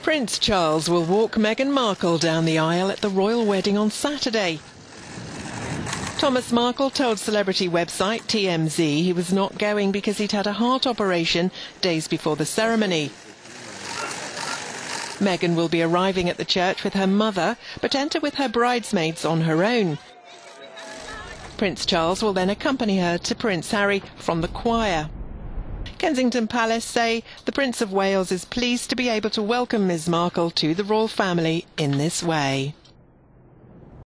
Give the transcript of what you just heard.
Prince Charles will walk Meghan Markle down the aisle at the royal wedding on Saturday. Thomas Markle told celebrity website TMZ he was not going because he'd had a heart operation days before the ceremony. Meghan will be arriving at the church with her mother, but enter with her bridesmaids on her own. Prince Charles will then accompany her to Prince Harry from the choir. Kensington Palace say the Prince of Wales is pleased to be able to welcome Ms Markle to the royal family in this way.